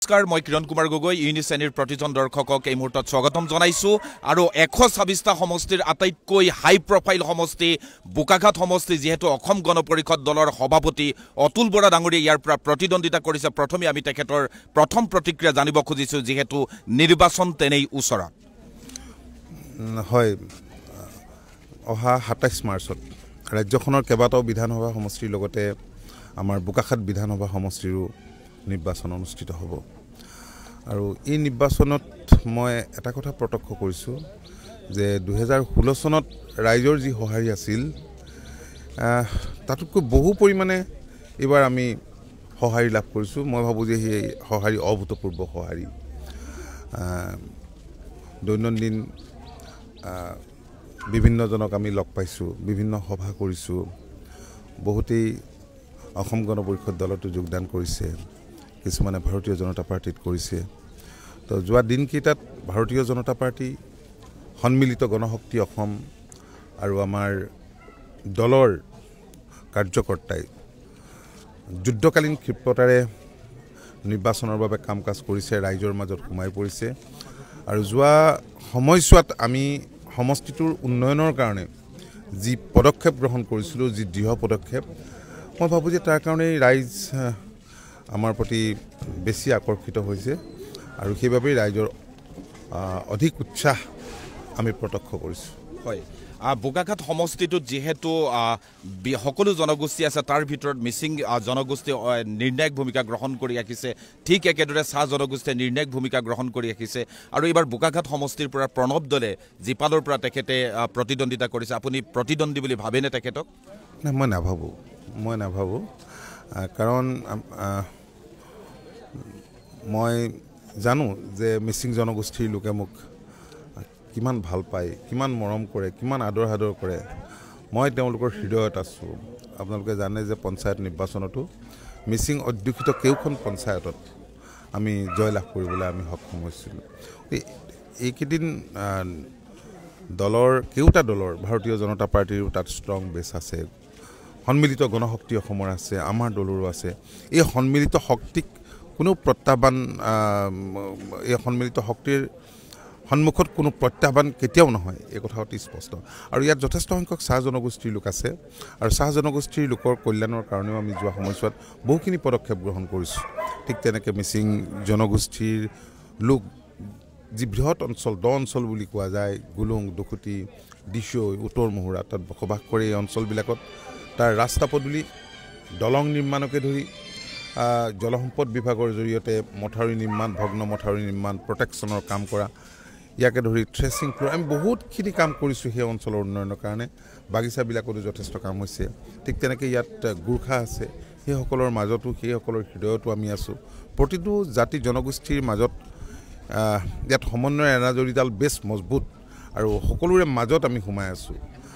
নমস্কাৰ মই কিৰণ কুমাৰ গগৈ ইউনিচেনিৰ প্ৰতিজন দৰ্শকক এই মুহূৰ্তত স্বাগতম জনাইছো আৰু 126টা সমষ্টিৰ আটাইতকৈ হাই প্ৰফাইল সমষ্টি বোকাঘাট সমষ্টি যেহেতু অসম গণ পৰিষদ দলৰ সভাপতি অতুল বৰা ডাঙৰীয়া ইয়াৰ পৰা প্ৰতিদ্বন্দিতা কৰিছে প্ৰথমে আমি তেখেতৰ প্ৰথম প্ৰতিক্ৰিয়া জানিব খুজিছো যেহেতু নিৰ্বাচন তেনেই ওচৰত হয় অহা 27 মাৰ্চত ৰাজ্যখনৰ কেবাটাও বিধানসভা সমষ্টিৰ লগতে আমাৰ বোকাঘাট বিধানসভা সমষ্টিৰো নিৰ্বাচন অনুষ্ঠিত হ'ব আৰু এই নিৰ্বাচনত মই এটা কথা প্ৰত্যক্ষ কৰিছোঁ যে 2016 চনত ৰাইজৰ যি সহাৰি আছিল তাতকৈ বহু পৰিমাণে এবাৰ আমি সহাৰি লাভ কৰিছোঁ মই ভাবোঁ যে এই সহাৰি অভূতপূৰ্ব সহাৰি দৈনন্দিন বিভিন্নজনক আমি লগ পাইছোঁ বিভিন্ন সভা কৰিছোঁ বহুতেই অসম গণ পৰিষদ দলতো যোগদান কৰিছে কিছুমানে ভাৰতীয় জনতা পাৰ্টিত কৰিছে তো যোৱা দিনকেইটাত ভাৰতীয় জনতা পাৰ্টি সন্মিলিত গণশক্তি অসম আৰু আমাৰ দলৰ কাৰ্যকৰ্তাই যুদ্ধকালীন ক্ষিপ্ৰতাৰে নিৰ্বাচনৰ বাবে কাম কাজ কৰিছে ৰাইজৰ মাজত সোমাই পৰিছে আৰু যোৱা সময়ছোৱাত আমি সমষ্টিটোৰ উন্নয়নৰ কাৰণে যি পদক্ষেপ গ্ৰহণ কৰিছিলোঁ যি দৃঢ় পদক্ষেপ মই ভাবোঁ যে তাৰ কাৰণে ৰাইজ আমাৰ প্ৰতি বেছি আকৰ্ষিত হৈছে আৰু সেইবাবেই ৰাইজৰ অধিক উৎসাহ আমি প্ৰত্যক্ষ কৰিছোঁ হয় বোকাঘাট সমষ্টিটোত যেহেতু সকলো জনগোষ্ঠী আছে তাৰ ভিতৰত মিচিং জনগোষ্ঠী নিৰ্ণায়ক ভূমিকা গ্ৰহণ কৰি ৰাখিছে ঠিক একেদৰে চাহ জনগোষ্ঠীয়ে নিৰ্ণায়ক ভূমিকা গ্ৰহণ কৰি ৰাখিছে আৰু এইবাৰ বোকাঘাট সমষ্টিৰ পৰা প্ৰণৱ দলে জিপালৰ পৰা তেখেতে প্ৰতিদ্বন্দিতা কৰিছে আপুনি প্ৰতিদ্বন্দ্বী বুলি ভাবেনে তেখেতক মই নাভাবোঁ কাৰণ মই জানো যে মিচিং জনগোষ্ঠীৰ লোকে মোক কিমান ভাল পায় কিমান মৰম কৰে কিমান আদৰ সাদৰ কৰে মই তেওঁলোকৰ হৃদয়ত আছোঁ আপোনালোকে জানে যে পঞ্চায়ত নিৰ্বাচনতো মিচিং অধ্যুষিত কেইখন পঞ্চায়তত আমি জয়লাভ কৰিবলৈ আমি সক্ষম হৈছিলোঁ এইকেইদিন কেউটা দলৰ ভাৰতীয় জনতা পাৰ্টিৰো তাত ষ্ট্ৰং বেছ আছে সন্মিলিত গণশক্তি অসমৰ আছে আমাৰ দলৰো আছে এই সন্মিলিত শক্তিক কোনো প্ৰত্যাহ্বান এই সন্মিলিত শক্তিৰ সন্মুখত কোনো প্ৰত্যাহ্বান কেতিয়াও নহয় এই কথা অতি স্পষ্ট আৰু ইয়াত যথেষ্ট সংখ্যক চাহ জনগোষ্ঠীৰ লোক আছে আৰু চাহ জনগোষ্ঠীৰ লোকৰ কল্যাণৰ কাৰণেও আমি যোৱা সময়ছোৱাত বহুখিনি পদক্ষেপ গ্ৰহণ কৰিছোঁ ঠিক তেনেকৈ মিচিং জনগোষ্ঠীৰ লোক যি বৃহৎ অঞ্চল দ অঞ্চল বুলি কোৱা যায় গুলুং দুখুটি দিছৈ উত্তৰ মহুৰা তাত বসবাস কৰে এই অঞ্চলবিলাকত তাৰ ৰাস্তা পদূলি দলং নিৰ্মাণকে ধৰি জলসম্পদ বিভাগৰ জৰিয়তে মথাউৰি নিৰ্মাণ ভগ্ন মথাউৰি নিৰ্মাণ প্ৰটেকশ্যনৰ কাম কৰা ইয়াকে ধৰি থ্ৰেচিং ফ্ল'ৰ আমি বহুতখিনি কাম কৰিছোঁ সেই অঞ্চলৰ উন্নয়নৰ কাৰণে বাগিচাবিলাকতো যথেষ্ট কাম হৈছে ঠিক তেনেকৈ ইয়াত গোৰ্খা আছে সেইসকলৰ মাজতো সেইসকলৰ হৃদয়তো আমি আছোঁ প্ৰতিটো জাতি জনগোষ্ঠীৰ মাজত ইয়াত সমন্বয়ৰ এনাজৰীডাল বেছ মজবুত আৰু সকলোৰে মাজত আমি সোমাই আছোঁ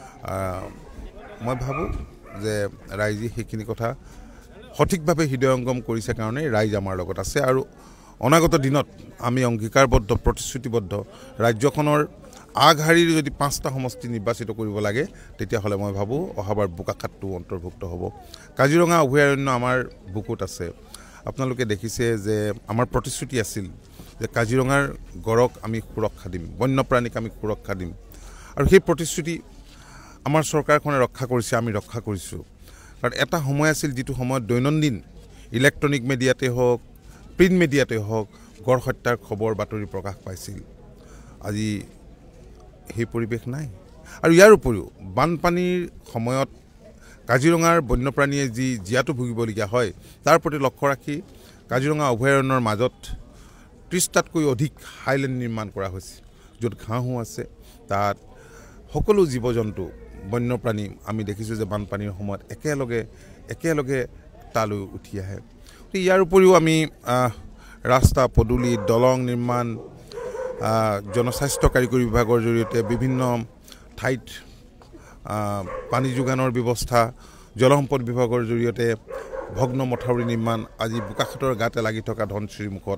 মই ভাবোঁ যে ৰাইজে সেইখিনি কথা সঠিকভাৱে হৃদয়ংগম কৰিছে কাৰণে ৰাইজ আমাৰ লগত আছে আৰু অনাগত দিনত আমি অংগীকাৰবদ্ধ প্ৰতিশ্ৰুতিবদ্ধ ৰাজ্যখনৰ আগশাৰীৰ যদি 5টা সমষ্টি নিৰ্বাচিত কৰিব লাগে তেতিয়াহ'লে মই ভাবোঁ অহাবাৰ বোকাঘাটটো অন্তৰ্ভুক্ত হ'ব কাজিৰঙা অভয়াৰণ্য আমাৰ বুকুত আছে আপোনালোকে দেখিছে যে আমাৰ প্ৰতিশ্ৰুতি আছিল যে কাজিৰঙাৰ গড়ক আমি সুৰক্ষা দিম বন্যপ্ৰাণীক আমি সুৰক্ষা দিম আৰু সেই প্ৰতিশ্ৰুতি আমাৰ চৰকাৰখনে ৰক্ষা কৰিছে আমি ৰক্ষা কৰিছোঁ কাৰণ এটা সময় আছিল যিটো সময়ত দৈনন্দিন ইলেক্ট্ৰনিক মিডিয়াতে হওক প্ৰিণ্ট মিডিয়াতে হওক গড় হত্যাৰ খবৰ বাতৰি প্ৰকাশ পাইছিল আজি সেই পৰিৱেশ নাই আৰু ইয়াৰ উপৰিও বানপানীৰ সময়ত কাজিৰঙাৰ বন্যপ্ৰাণীয়ে যি জীয়াতু ভুগিবলগীয়া হয় তাৰ প্ৰতি লক্ষ্য ৰাখি কাজিৰঙা অভয়াৰণ্যৰ মাজত 30টাতকৈ অধিক হাইলেণ্ড নিৰ্মাণ কৰা হৈছে য'ত ঘাঁহো আছে তাত সকলো জীৱ জন্তু বন্যপ্ৰাণী আমি দেখিছোঁ যে বানপানীৰ সময়ত একেলগে তালৈ উঠি আহে ইয়াৰ উপৰিও আমি ৰাস্তা পদূলি দলং নিৰ্মাণ জনস্বাস্থ্য কাৰিকৰী বিভাগৰ জৰিয়তে বিভিন্ন ঠাইত পানী যোগানৰ ব্যৱস্থা জলসম্পদ বিভাগৰ জৰিয়তে ভগ্ন মথাউৰি নিৰ্মাণ আজি বোকাঘাটৰ গাতে লাগি থকা ধনশ্ৰীমুখত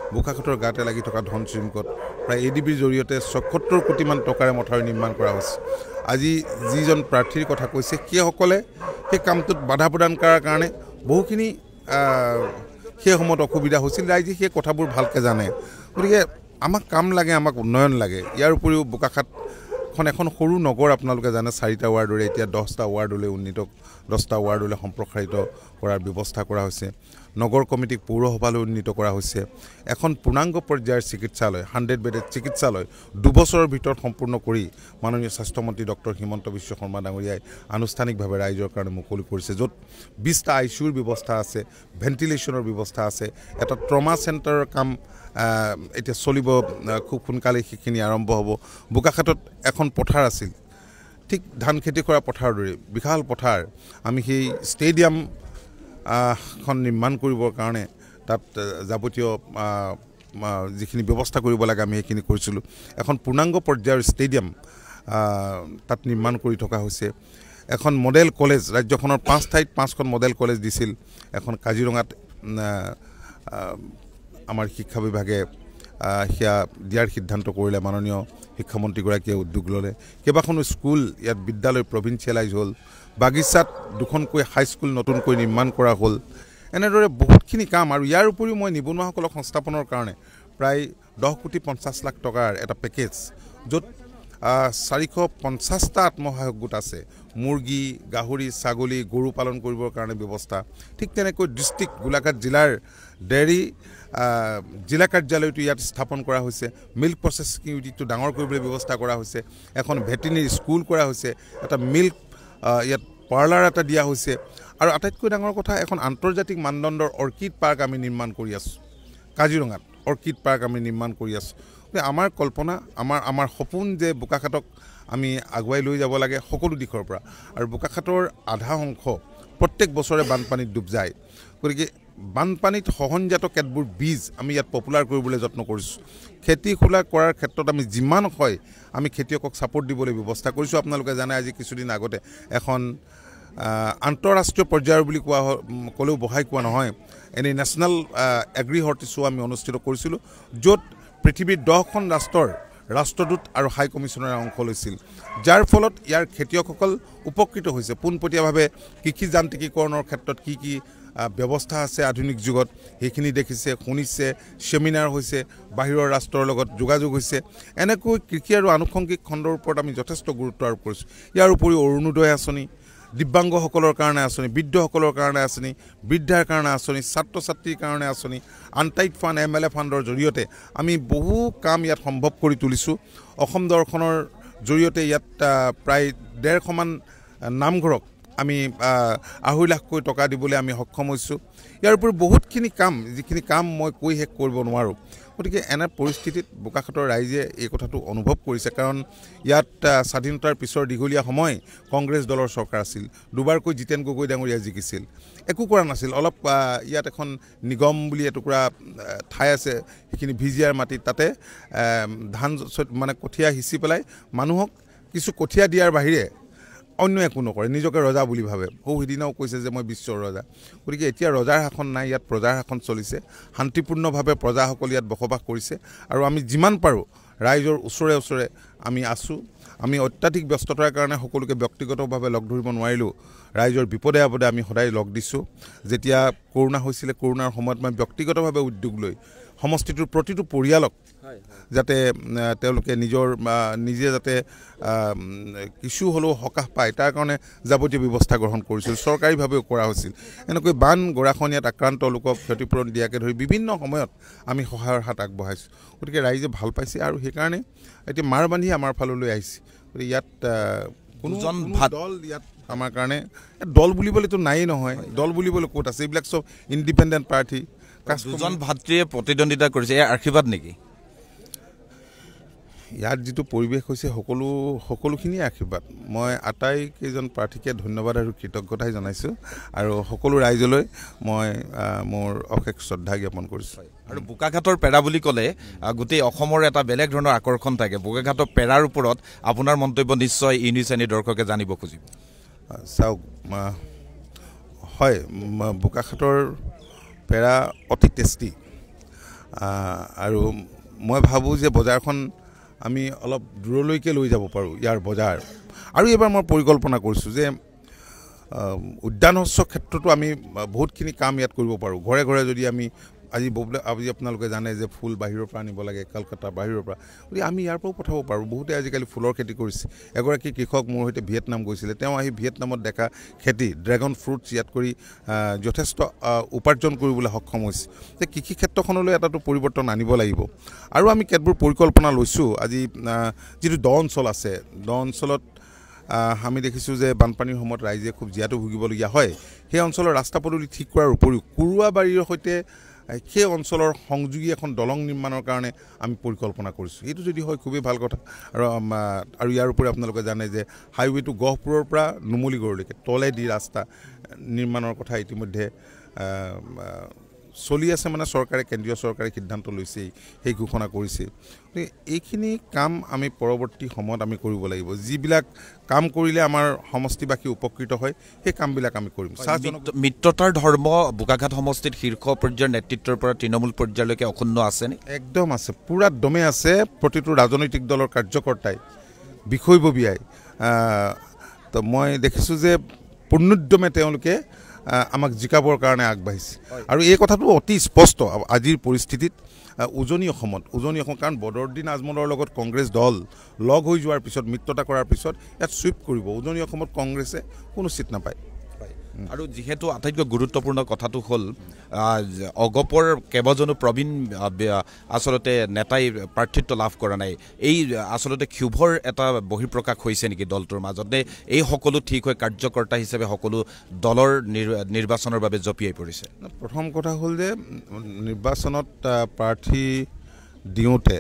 প্ৰায় এডিবিৰ জৰিয়তে ৭৬ কোটিমান টকাৰে মথাউৰি নিৰ্মাণ কৰা হৈছে আজি যিজন প্ৰাৰ্থীৰ কথা কৈছে সেইসকলে সেই কামটোত বাধা প্ৰদান কৰাৰ কাৰণে বহুখিনি সেই সময়ত অসুবিধা হৈছিল ৰাইজে সেই কথাবোৰ ভালকৈ জানে গতিকে আমাক কাম লাগে আমাক উন্নয়ন লাগে ইয়াৰ উপৰিও বোকাখাতখন এখন সৰু নগৰ আপোনালোকে জানে 4টা ৱাৰ্ডৰে এতিয়া 10টা ৱাৰ্ডলৈ উন্নীত 10টা ৱাৰ্ডলৈ সম্প্ৰসাৰিত কৰাৰ ব্যৱস্থা কৰা হৈছে নগৰ কমিটিক পৌৰসভালৈ উন্নীত কৰা হৈছে এখন পূৰ্ণাংগ পৰ্যায়ৰ চিকিৎসালয় 100 বেডেড চিকিৎসালয় 2 বছৰৰ ভিতৰত সম্পূৰ্ণ কৰি মাননীয় স্বাস্থ্যমন্ত্ৰী ডক্টৰ হিমন্ত বিশ্ব শৰ্মা ডাঙৰীয়াই আনুষ্ঠানিকভাৱে ৰাইজৰ কাৰণে মুকলি কৰিছে য'ত 20টা আইচিউৰ ব্যৱস্থা আছে ভেন্টিলেশ্যনৰ ব্যৱস্থা আছে এটা ট্ৰমা চেণ্টাৰৰ কাম এতিয়া চলিব খুব সোনকালে সেইখিনি আৰম্ভ হ'ব বোকাখাতত এখন পথাৰ আছিল ঠিক ধান খেতি কৰা পথাৰৰ দৰে বিশাল পথাৰ আমি সেই ষ্টেডিয়াম খন নিৰ্মাণ কৰিবৰ কাৰণে তাত যাৱতীয় যিখিনি ব্যৱস্থা কৰিব লাগে আমি সেইখিনি কৰিছিলোঁ এখন পূৰ্ণাংগ পৰ্যায়ৰ ষ্টেডিয়াম তাত নিৰ্মাণ কৰি থকা হৈছে এখন মডেল কলেজ ৰাজ্যখনৰ 5 ঠাইত 5খন মডেল কলেজ দিছিল এখন কাজিৰঙাত আমাৰ শিক্ষা বিভাগে সেয়া দিয়াৰ সিদ্ধান্ত কৰিলে মাননীয় শিক্ষামন্ত্ৰীগৰাকীয়ে উদ্যোগ ল'লে কেইবাখনো স্কুল ইয়াত বিদ্যালয় প্ৰভিন্সিয়েলাইজ হ'ল বাগিচাত 2খনকৈ হাইস্কুল নতুনকৈ নিৰ্মাণ কৰা হ'ল এনেদৰে বহুতখিনি কাম আৰু ইয়াৰ উপৰিও মই নিবনুৱাসকলক সংস্থাপনৰ কাৰণে প্ৰায় 10,50 লাখ টকাৰ এটা পেকেজ য'ত 450টা আত্মসহায়ক গোট আছে মুৰ্গী গাহৰি ছাগলী গৰু পালন কৰিবৰ কাৰণে ব্যৱস্থা ঠিক তেনেকৈ ডিষ্ট্ৰিক্ট গোলাঘাট জিলাৰ ডেইৰী জিলা কাৰ্যালয়টো ইয়াত স্থাপন কৰা হৈছে মিল্ক প্ৰচেছিং ইউনিটটো ডাঙৰ কৰিবলৈ ব্যৱস্থা কৰা হৈছে এখন ভেটেৰিনেৰী স্কুল কৰা হৈছে এটা মিল্ক ইয়াত পাৰ্লাৰ এটা দিয়া হৈছে আৰু আটাইতকৈ ডাঙৰ কথা এখন আন্তৰ্জাতিক মানদণ্ডৰ অৰ্কিড পাৰ্ক আমি নিৰ্মাণ কৰি আছোঁ কাজিৰঙাত অৰ্কিড পাৰ্ক আমি নিৰ্মাণ কৰি আছোঁ আমাৰ কল্পনা আমাৰ সপোন যে বোকাখাতক আমি আগুৱাই লৈ যাব লাগে সকলো দিশৰ পৰা আৰু বোকাখাতৰ আধা অংশ প্ৰত্যেক বছৰে বানপানীত ডুব যায় গতিকে বানপানীত সহনজাত কেতবোৰ বীজ আমি ইয়াত পপুলাৰ কৰিবলৈ যত্ন কৰিছোঁ খেতি খোলা কৰাৰ ক্ষেত্ৰত আমি যিমান হয় আমি খেতিয়কক ছাপোৰ্ট দিবলৈ ব্যৱস্থা কৰিছোঁ আপোনালোকে জানে আজি কিছুদিন আগতে এখন আন্তঃৰাষ্ট্ৰীয় পৰ্যায়ৰ বুলি ক'লেও বহাই কোৱা নহয় এনেই নেশ্যনেল এগ্ৰি হৰ্টি শ্ব' আমি অনুষ্ঠিত কৰিছিলোঁ য'ত পৃথিৱীৰ 10খন ৰাষ্ট্ৰৰ ৰাষ্ট্ৰদূত আৰু হাই কমিশ্যনাৰে অংশ লৈছিল যাৰ ফলত ইয়াৰ খেতিয়কসকল উপকৃত হৈছে পোনপটীয়াভাৱে কৃষি যান্ত্ৰিকীকৰণৰ ক্ষেত্ৰত কি ব্যৱস্থা আছে আধুনিক যুগত সেইখিনি দেখিছে শুনিছে সেমিনাৰ হৈছে বাহিৰৰ ৰাষ্ট্ৰৰ লগত যোগাযোগ হৈছে এনেকৈ কৃষি আৰু আনুষংগিক খণ্ডৰ ওপৰত আমি যথেষ্ট গুৰুত্ব আৰোপ কৰিছোঁ ইয়াৰ উপৰিও অৰুণোদয় আঁচনি দিব্যাংগসকলৰ কাৰণে আঁচনি বৃদ্ধসকলৰ কাৰণে আঁচনি বৃদ্ধাৰ কাৰণে আঁচনি ছাত্ৰ ছাত্ৰীৰ কাৰণে আঁচনি আনটাইড ফাণ্ড MLA ফাণ্ডৰ জৰিয়তে আমি বহু কাম ইয়াত সম্ভৱ কৰি তুলিছোঁ অসম দৰ্শনৰ জৰিয়তে ইয়াত প্ৰায় 150 মান নামঘৰক আমি 2.5 লাখকৈ টকা দিবলৈ আমি সক্ষম হৈছোঁ ইয়াৰ উপৰি বহুতখিনি কাম যিখিনি কাম মই কৈ শেষ কৰিব নোৱাৰোঁ গতিকে এনে পৰিস্থিতিত বোকাখাতৰ ৰাইজে এই কথাটো অনুভৱ কৰিছে কাৰণ ইয়াত স্বাধীনতাৰ পিছৰ দীঘলীয়া সময় কংগ্ৰেছ দলৰ চৰকাৰ আছিল দুবাৰকৈ জিতেন গগৈ ডাঙৰীয়া জিকিছিল একো কৰা নাছিল অলপ ইয়াত এখন নিগম বুলি এটুকুৰা ঠাই আছে সেইখিনি ভিজিয়াৰ মাটিত তাতে ধান মানে কঠীয়া সিঁচি পেলাই মানুহক কিছু কঠীয়া দিয়াৰ বাহিৰে অন্য একো নকৰে নিজকে ৰজা বুলি ভাবে সিদিনাও কৈছে যে মই বিশ্বৰ ৰজা গতিকে এতিয়া ৰজাৰ শাসন নাই ইয়াত প্ৰজাৰ শাসন চলিছে শান্তিপূৰ্ণভাৱে প্ৰজাসকল ইয়াত বসবাস কৰিছে আৰু আমি যিমান পাৰোঁ ৰাইজৰ ওচৰে ওচৰে আমি আছোঁ আমি অত্যাধিক ব্যস্ততাৰ কাৰণে সকলোকে ব্যক্তিগতভাৱে লগ ধৰিব নোৱাৰিলোঁ ৰাইজৰ বিপদে আপদে আমি সদায় লগ দিছোঁ যেতিয়া কৰোনা হৈছিলে কৰোনাৰ সময়ত মই ব্যক্তিগতভাৱে উদ্যোগ লৈ সমষ্টিটোৰ প্ৰতিটো পৰিয়ালক যাতে তেওঁলোকে নিজে যাতে কিছু হ'লেও সকাহ পায় তাৰ কাৰণে যাৱতীয় ব্যৱস্থা গ্ৰহণ কৰিছিল চৰকাৰীভাৱেও কৰা হৈছিল এনেকৈ বান গৰাখহনীয়াত আক্ৰান্ত লোকক ক্ষতিপূৰণ দিয়াকে ধৰি বিভিন্ন সময়ত আমি সহায়ৰ হাত আগবঢ়াইছোঁ গতিকে ৰাইজে ভাল পাইছে আৰু সেইকাৰণে এতিয়া মাৰ বান্ধি আমাৰ ফাললৈ আহিছে গতিকে ইয়াত কোনোজন দল ইয়াত আমাৰ কাৰণে দল বুলিবলৈতো নায়েই নহয় দল বুলিবলৈ ক'ত আছে এইবিলাক চব ইণ্ডিপেণ্ডেণ্ট প্ৰাৰ্থী দুজন ভাতৃয়ে প্ৰতিদ্বন্দ্বিতা কৰিছে এয়া আশীৰ্বাদ নেকি ইয়াত যিটো পৰিৱেশ হৈছে সকলোখিনিয়ে আশীৰ্বাদ মই আটাইকেইজন প্ৰাৰ্থীকে ধন্যবাদ আৰু কৃতজ্ঞতাই জনাইছোঁ আৰু সকলো ৰাইজলৈ মই মোৰ অশেষ শ্ৰদ্ধা জ্ঞাপন কৰিছোঁ আৰু বোকাখাতৰ পেৰা বুলি ক'লে গোটেই অসমৰ এটা বেলেগ ধৰণৰ আকৰ্ষণ থাকে বোকাখাতৰ পেৰাৰ ওপৰত আপোনাৰ মন্তব্য নিশ্চয় ইউনিচেনী দৰ্শকে জানিব খুজিব চাওক হয় বোকাখাতৰ পেৰা অতি টেষ্টি আৰু মই ভাবোঁ যে বজাৰখন আমি অলপ দূৰলৈকে লৈ যাব পাৰোঁ ইয়াৰ বজাৰ আৰু এইবাৰ মই পৰিকল্পনা কৰিছোঁ যে উদ্যান শস্যৰ ক্ষেত্ৰতো আমি বহুতখিনি কাম ইয়াত কৰিব পাৰোঁ ঘৰে ঘৰে যদি আমি আজি আপোনালোকে জানে যে ফুল বাহিৰৰ পৰা আনিব লাগে কলকাতা বাহিৰৰ পৰা গতিকে আমি ইয়াৰ পৰাও পঠাব পাৰোঁ বহুতে আজিকালি ফুলৰ খেতি কৰিছে এগৰাকী কৃষক মোৰ সৈতে ভিয়েটনাম গৈছিলে তেওঁ আহি ভিয়েটনামত দেখা খেতি ড্ৰেগন ফ্ৰুটছ ইয়াত কৰি যথেষ্ট উপাৰ্জন কৰিবলৈ সক্ষম হৈছে যে কৃষি ক্ষেত্ৰখনলৈ এটাতো পৰিৱৰ্তন আনিব লাগিব আৰু আমি কেতবোৰ পৰিকল্পনা লৈছোঁ আজি যিটো দ অঞ্চল আছে দ অঞ্চলত আমি দেখিছোঁ যে বানপানীৰ সময়ত ৰাইজে খুব জীয়াতু ভুগিবলগীয়া হয় সেই অঞ্চলৰ ৰাস্তা পদূলি ঠিক কৰাৰ উপৰিও কুৰুৱাবাৰীৰ সৈতে সেই অঞ্চলৰ সংযোগী এখন দলং নিৰ্মাণৰ কাৰণে আমি পৰিকল্পনা কৰিছোঁ এইটো যদি হয় খুবেই ভাল কথা আৰু ইয়াৰ উপৰি আপোনালোকে জানে যে হাইৱেটো গহপুৰৰ পৰা নুমলীগড়লৈকে তলেদি ৰাস্তা নিৰ্মাণৰ কথা ইতিমধ্যে চলি আছে মানে চৰকাৰে কেন্দ্ৰীয় চৰকাৰে সিদ্ধান্ত লৈছে সেই ঘোষণা কৰিছে এইখিনি কাম আমি পৰৱৰ্তী সময়ত আমি কৰিব লাগিব যিবিলাক কাম কৰিলে আমাৰ সমষ্টিবাসী উপকৃত হয় সেই কামবিলাক আমি কৰিম মিত্ৰতাৰ ধৰ্ম বোকাঘাট সমষ্টিত শীৰ্ষ পৰ্যায়ৰ নেতৃত্বৰ পৰা তৃণমূল পৰ্যায়লৈকে অক্ষুণ্ণ আছে নে একদম আছে পুৰা দমে আছে প্ৰতিটো ৰাজনৈতিক দলৰ কাৰ্যকৰ্তাই বিষয়ববীয়াই তো মই দেখিছোঁ যে পূৰ্ণোদ্যমে তেওঁলোকে আমাক জিকাবৰ কাৰণে আগবাঢ়িছে আৰু এই কথাটো অতি স্পষ্ট আজিৰ পৰিস্থিতিত উজনি অসমত কাৰণ বদৰুদ্দিন আজমলৰ লগত কংগ্ৰেছ দল লগ হৈ যোৱাৰ পিছত মিত্ৰতা কৰাৰ পিছত ইয়াত চুইপ কৰিব উজনি অসমত কংগ্ৰেছে কোনো চিট নাপায় আৰু যেহেতু আটাইতকৈ গুৰুত্বপূৰ্ণ কথাটো হ'ল অগপৰ কেইবাজনো প্ৰবীণ আসলতে নেতাই প্ৰাৰ্থিত্ব লাভ কৰা নাই এই আসলতে ক্ষোভৰ এটা বহিঃপ্ৰকাশ হৈছে নেকি দলটোৰ মাজতে এই সকলো ঠিক হৈ কাৰ্যকৰ্তা হিচাপে সকলো দলৰ নিৰ্বাচনৰ বাবে জপিয়াই পৰিছে প্ৰথম কথা হ'ল যে নিৰ্বাচনত প্ৰাৰ্থী দিওঁতে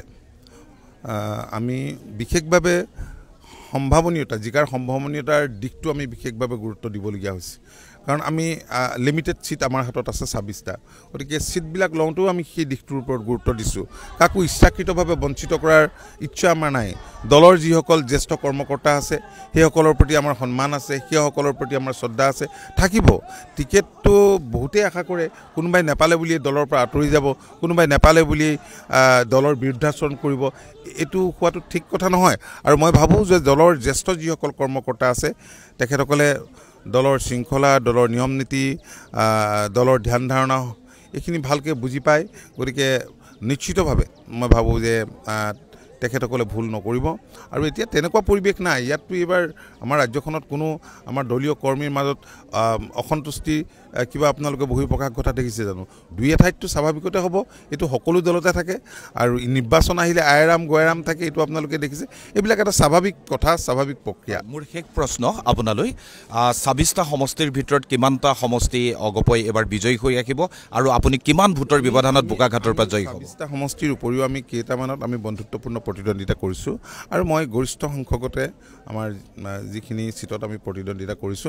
আমি বিশেষভাৱে সম্ভাৱনীয়তা জিকাৰ সম্ভাৱনীয়তাৰ দিশটো আমি বিশেষভাৱে গুৰুত্ব দিবলগীয়া হৈছে কাৰণ আমি লিমিটেড সিট আমাৰ হাতত আছে 26টা গতিকে সিটবিলাক লওঁতেও আমি সেই দিশটোৰ ওপৰত গুৰুত্ব দিছোঁ কাকো ইচ্ছাকৃতভাৱে বঞ্চিত কৰাৰ ইচ্ছা আমাৰ নাই দলৰ যিসকল জ্যেষ্ঠ কৰ্মকৰ্তা আছে সেইসকলৰ প্ৰতি আমাৰ সন্মান আছে সেইসকলৰ প্ৰতি আমাৰ শ্ৰদ্ধা আছে থাকিব টিকেটটো বহুতেই আশা কৰে কোনোবাই নেপালে বুলি দলৰ পৰা আঁতৰি যাব কোনোবাই নেপালে বুলি দলৰ বিৰুদ্ধাচৰণ কৰিব এইটো হোৱাটো ঠিক কথা নহয় আৰু মই ভাবোঁ যে দলৰ জ্যেষ্ঠ যিসকল কৰ্মকৰ্তা আছে তেখেতসকলে দলৰ শৃংখলা দলৰ নিয়ম নীতি দলৰ ধ্যান ধাৰণা এইখিনি ভালকৈ বুজি পায় গতিকে নিশ্চিতভাৱে মই ভাবোঁ যে তেখেতসকলে ভুল নকৰিব আৰু এতিয়া তেনেকুৱা পৰিৱেশ নাই ইয়াততো এইবাৰ আমাৰ ৰাজ্যখনত কোনো আমাৰ দলীয় কৰ্মীৰ মাজত অসন্তুষ্টি কিবা আপোনালোকে বহিঃপ্ৰকাশ ঘটা দেখিছে জানো দুই এঠাইততো স্বাভাৱিকতে হ'ব এইটো সকলো দলতে থাকে আৰু নিৰ্বাচন আহিলে আয়ৰাম গয়ৰাম থাকে এইটো আপোনালোকে দেখিছে এইবিলাক এটা স্বাভাৱিক কথা স্বাভাৱিক প্ৰক্ৰিয়া মোৰ শেষ প্ৰশ্ন আপোনালৈ 26টা সমষ্টিৰ ভিতৰত কিমানটা সমষ্টি অগপই এবাৰ বিজয়ী হৈ ৰাখিব আৰু আপুনি কিমান ভোটৰ ব্যৱধানত বোকাঘাটৰ পৰা জয়ী হ'ব 26টা সমষ্টিৰ উপৰিও আমি কেইটামানত আমি বন্ধুত্বপূৰ্ণ প্ৰতিদ্বন্দ্বিতা কৰিছোঁ আৰু মই গৰিষ্ঠ সংখ্যকতে আমাৰ যিখিনি সিটত আমি প্ৰতিদ্বন্দ্বিতা কৰিছোঁ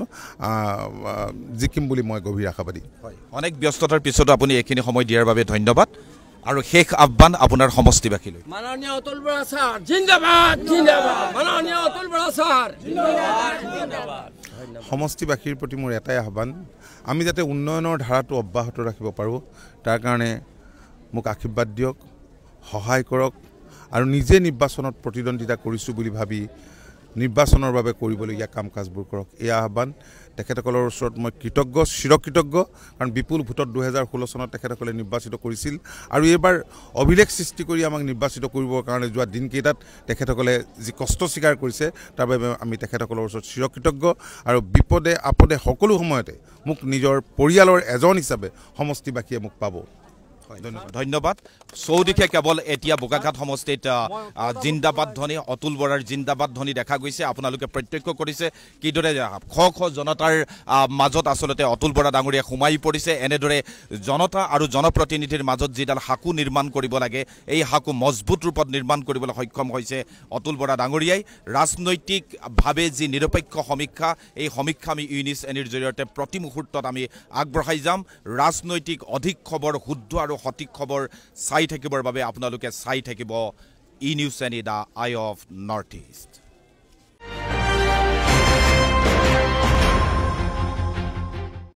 জিকিম বুলি মই গভীৰ আশাবাদী অনেক ব্যস্ততাৰ পিছতো আপুনি এইখিনি সময় দিয়াৰ বাবে ধন্যবাদ আৰু শেষ আহ্বান আপোনাৰ সমষ্টিবাসীলৈ মাননীয় অতুল বৰা স্যার জিন্দাবাদ জিন্দাবাদ মাননীয় অতুল বৰা স্যার জিন্দাবাদ জিন্দাবাদ সমষ্টিবাসীৰ প্ৰতি মোৰ এটাই আহ্বান আমি যাতে উন্নয়নৰ ধাৰাটো অব্যাহত ৰাখিব পাৰোঁ তাৰ কাৰণে মোক আশীৰ্বাদ দিয়ক সহায় কৰক আৰু নিজে নিৰ্বাচনত প্ৰতিদ্বন্দ্বিতা কৰিছোঁ বুলি ভাবি নিৰ্বাচনৰ বাবে কৰিবলগীয়া কাম কাজবোৰ কৰক এই আহ্বান তেখেতসকলৰ ওচৰত মই কৃতজ্ঞ চিৰকৃতজ্ঞ কাৰণ বিপুল ভোটত 2016 চনত তেখেতসকলে নিৰ্বাচিত কৰিছিল আৰু এইবাৰ অভিলেখ সৃষ্টি কৰি আমাক নিৰ্বাচিত কৰিবৰ কাৰণে যোৱা দিনকেইটাত তেখেতসকলে যি কষ্ট স্বীকাৰ কৰিছে তাৰ বাবে আমি তেখেতসকলৰ ওচৰত চিৰকৃতজ্ঞ আৰু বিপদে আপদে সকলো সময়তে মোক নিজৰ পৰিয়ালৰ এজন হিচাপে সমষ্টিবাসীয়ে মোক পাব ধন্যবাদ চৌদিশে কেৱল এতিয়া বোকাঘাট সমষ্টিত জিন্দাবাদ ধ্বনি অতুল বৰাৰ জিন্দাবাদ ধ্বনি দেখা গৈছে আপোনালোকে প্ৰত্যক্ষ কৰিছে কিদৰে শ শ জনতাৰ মাজত আসলতে অতুল বৰা ডাঙৰীয়া সোমাই পৰিছে এনেদৰে জনতা আৰু জনপ্ৰতিনিধিৰ মাজত যিডাল হাকু নিৰ্মাণ কৰিব লাগে এই হাকু মজবুত ৰূপত নিৰ্মাণ কৰিবলৈ সক্ষম হৈছে অতুল বৰা ডাঙৰীয়াই ৰাজনৈতিকভাৱে যি নিৰপেক্ষ সমীক্ষা এই সমীক্ষা আমি ইউনিউজনেৰ জৰিয়তে প্ৰতি মুহূৰ্তত আমি আগবঢ়াই যাম ৰাজনৈতিক অধিক খবৰ শুদ্ধ আৰু সঠিক খবৰ চাই থাকিবৰ বাবে আপোনালোকে চাই থাকিব ইনিউজনে the eye of North east.